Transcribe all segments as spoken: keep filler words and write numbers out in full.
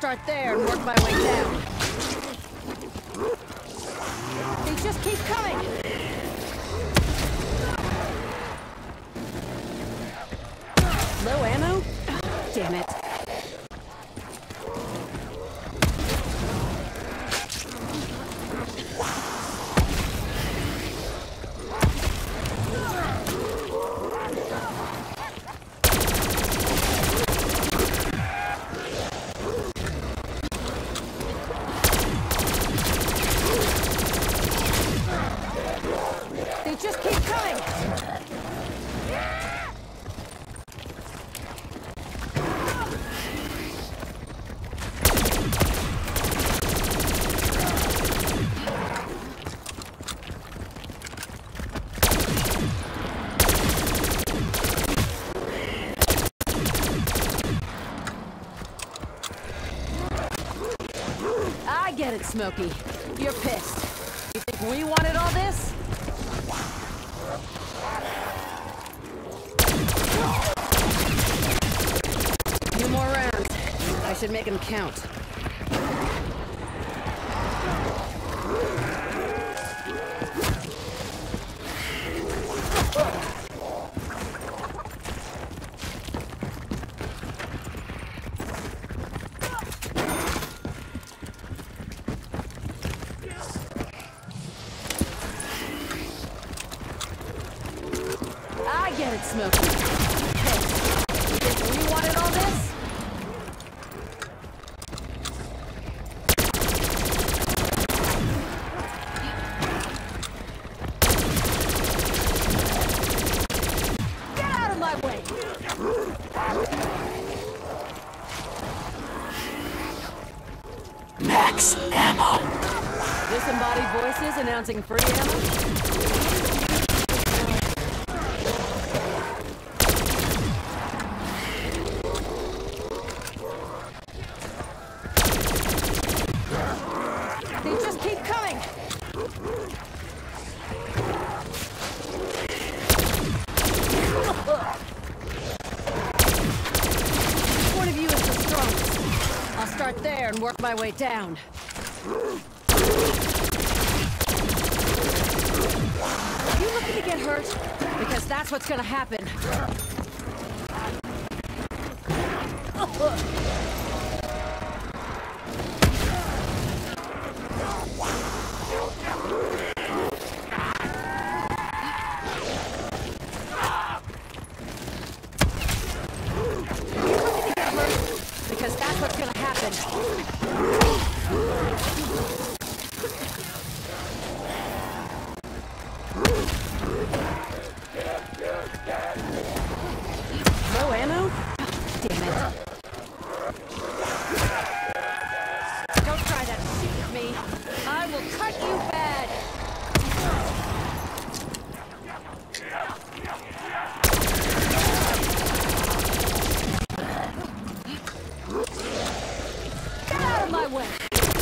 start there and work my way down. They just keep coming! Low ammo? Oh, damn it. Just keep coming! I get it, Smokey. You're pissed. You think we wanted all this? Few more rounds. I should make them count. I get it, Smokey. Hey, you think we wanted all this? Get out of my way! Max ammo. Disembodied voices announcing free ammo? They just keep coming! Which one of you is the strongest? I'll start there and work my way down. Are you looking to get hurt? Because that's what's gonna happen. Because that's what's gonna happen. No ammo? Damn it. Don't try that shit with me. I will cut you bad. Get out of my way!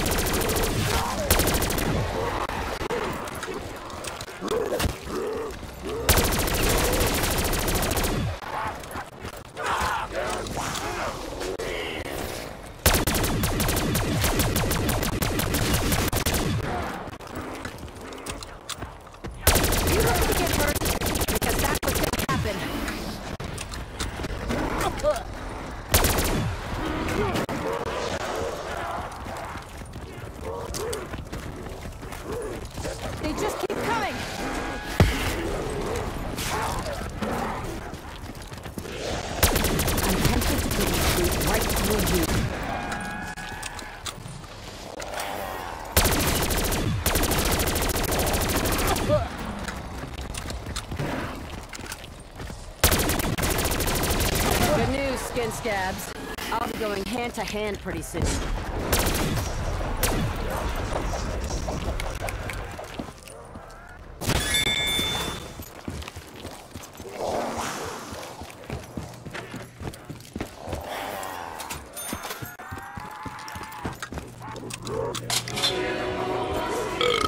You looking to get hurt? Because that's what's gonna happen. They just keep coming! I'm tempted to put my feet right through you. Good news, skin scabs. I'll be going hand to hand pretty soon.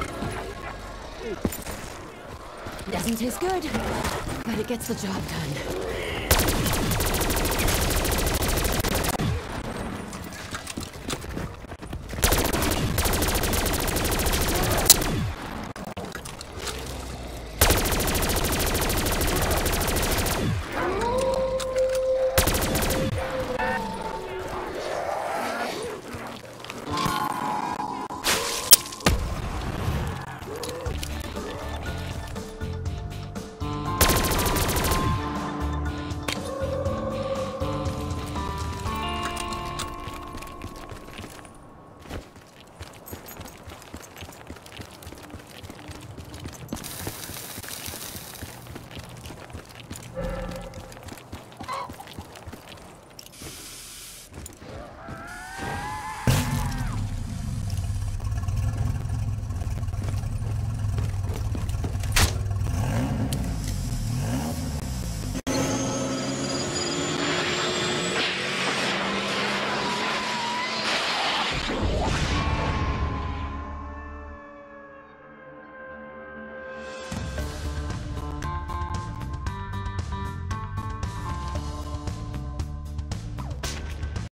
Doesn't taste good, but it gets the job done.